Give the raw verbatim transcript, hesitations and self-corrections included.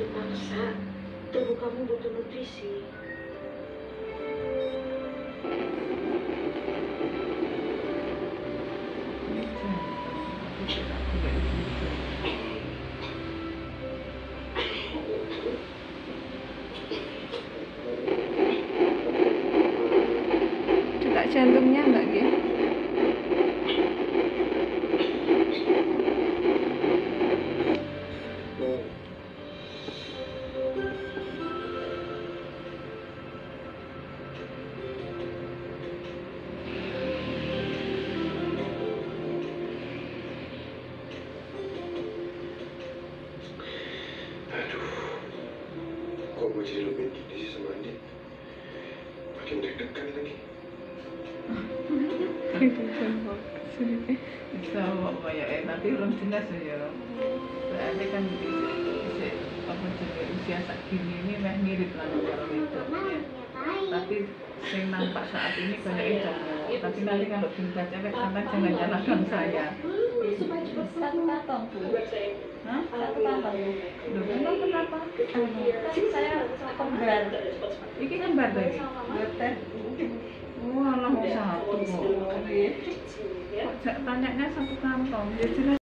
dipaksa. Tubuh kamu butuh nutrisi. Detak jantungnya enggak gitu? Aduh, kok gue jadi lebih gini sih sama Andi? Makin deg-degan lagi. Bisa kok kayak eh tapi belum jelas ya. Soalnya kan bisa bisa apa jenis usia segini ini meh mirip lah karo itu. Tapi yang nampak saat ini banyak itu. Tapi nanti kalau cinta cewek sampai jangan nyalahkan saya. Satu kantong Bu. Hah? Satu kantong. Loh, emang kenapa? Kan saya kembar. Iki kembar tadi. Betul. Wah, lah satu kok. Kok tanyanya satu kantong. Ya jelas